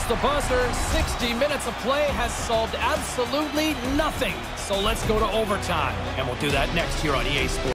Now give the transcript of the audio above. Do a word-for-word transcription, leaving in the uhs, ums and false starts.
the buzzer. sixty minutes of play has solved absolutely nothing. So let's go to overtime, and we'll do that next here on E A Sports.